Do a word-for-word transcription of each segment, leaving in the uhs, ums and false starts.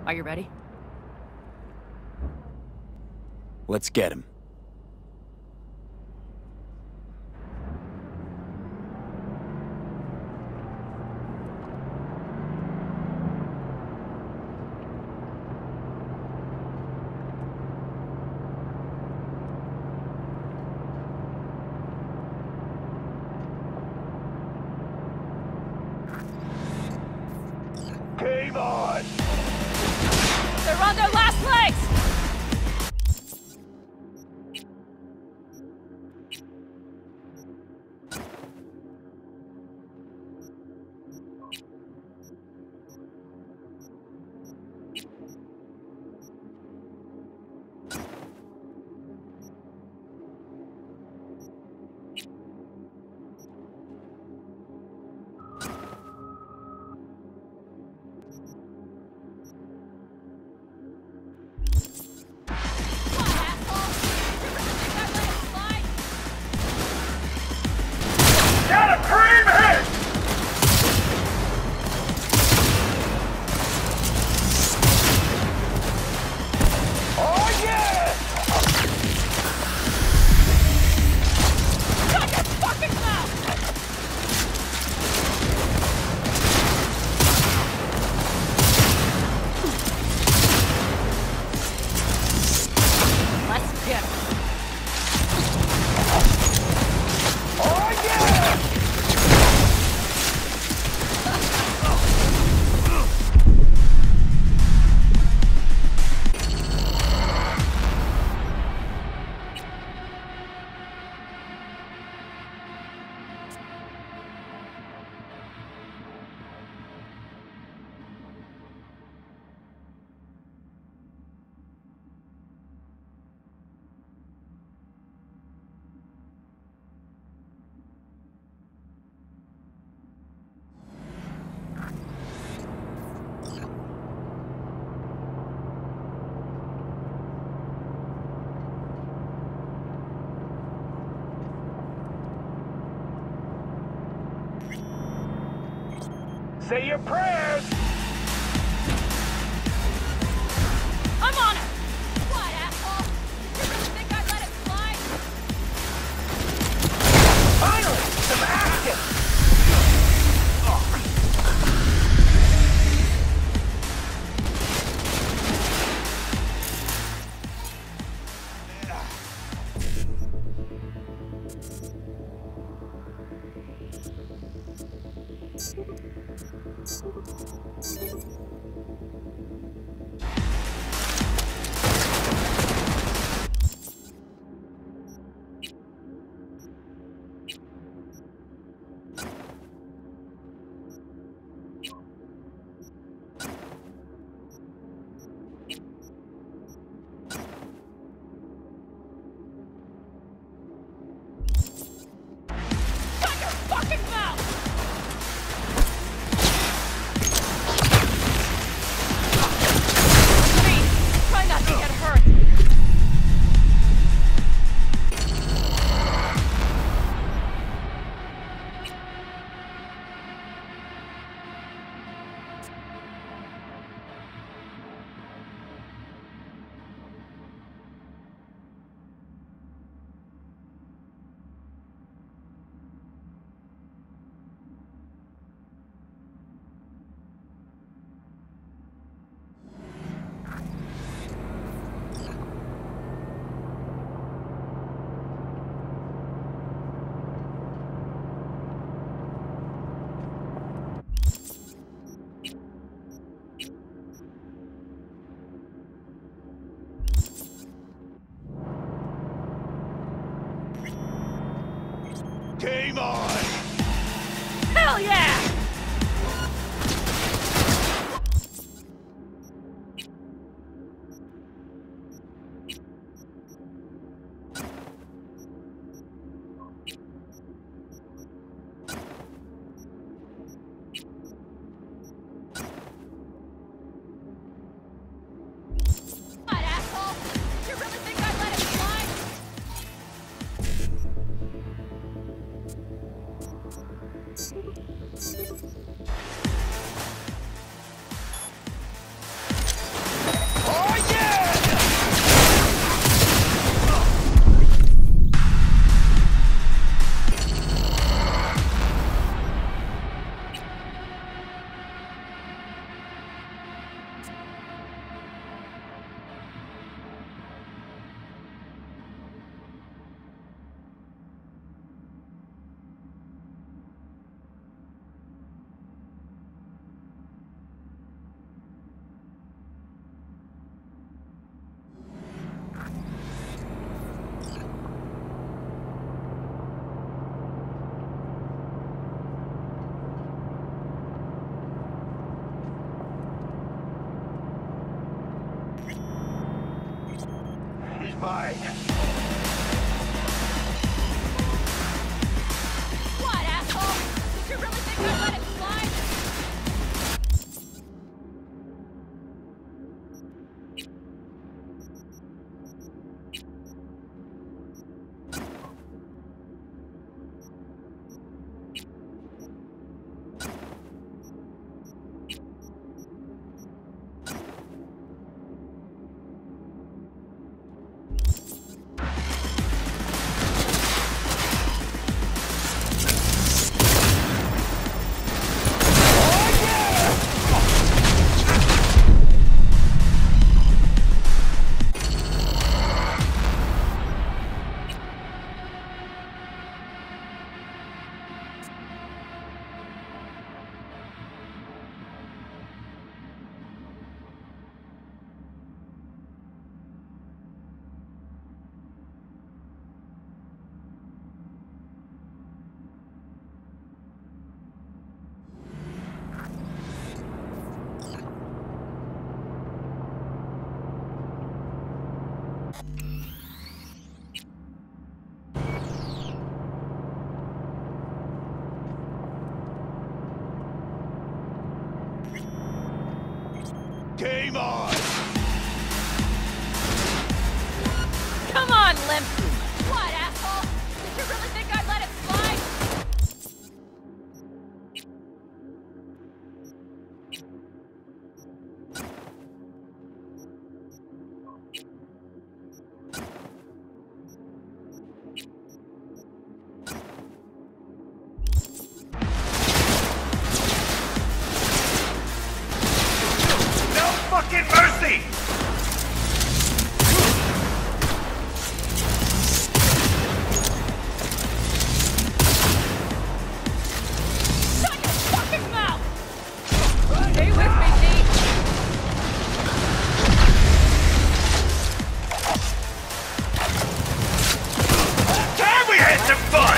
Are you ready? Let's get him. Game on! They're on their last legs! Got a cream hit! Oh yeah! Shut your fucking mouth! Let's get him. Oh yeah! Say your prayers! I'm on it! What, asshole? You really think I'd let it fly? Finally! Some action! Shut your fucking mouth! terrified. What, asshole? Did you really think I'd let it slide? Game on! Come on, Limp! What, asshole? Did you really think I'd let it slide? Fucking mercy! Shut your fucking mouth! Stay with me, Deke! Can we have some fun?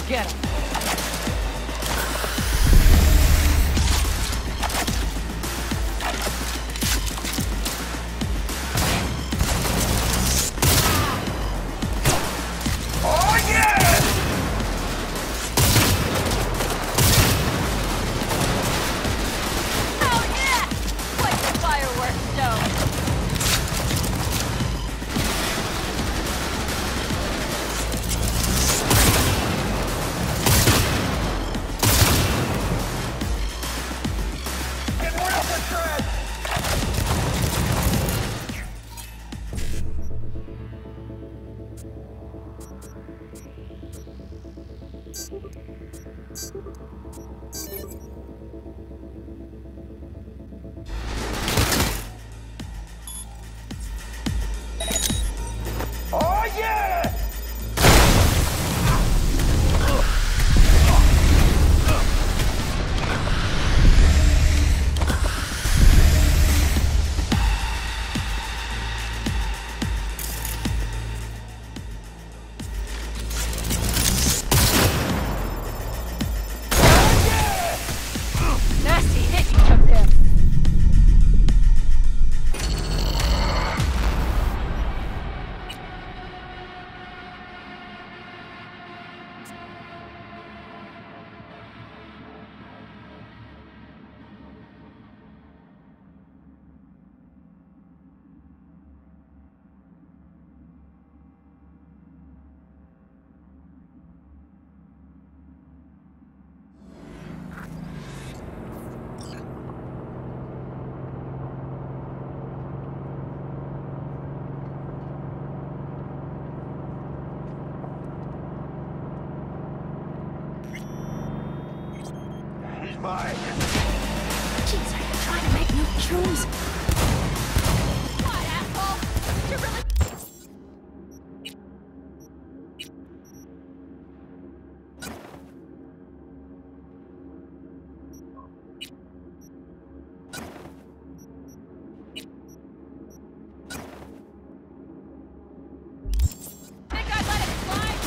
get him. Oh yeah! Oh yeah! Like the fireworks show. Oh yeah! Nasty hit you took there. He's mine. Jeez, are you trying to make new tunes? What, asshole? You're really... Think I'd let it slide?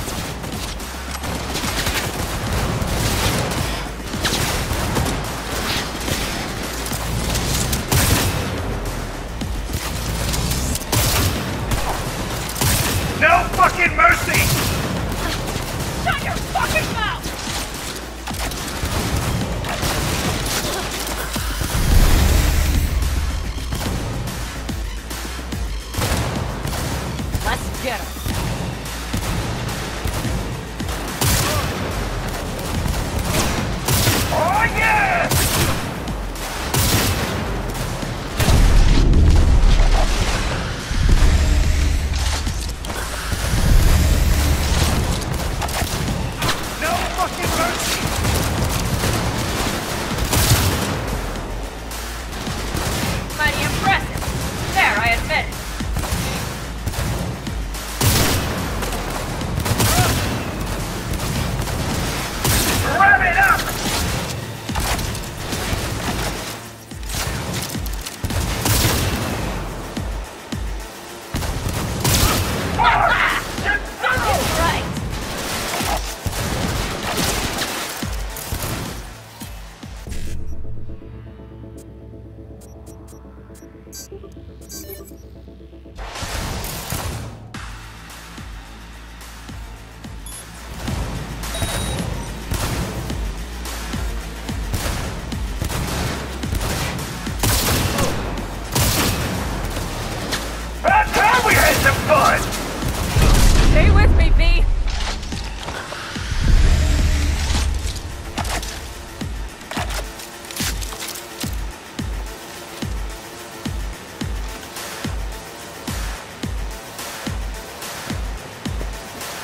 No fucking mercy! Shut your fucking mouth! Let's get him. Oh yeah! No fucking mercy! Mighty impressive. There, I admit it. Wrap it up! Right. About time we had some fun! Stay with me, V.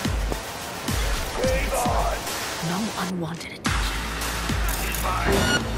Game on! No unwanted attention. He's mine.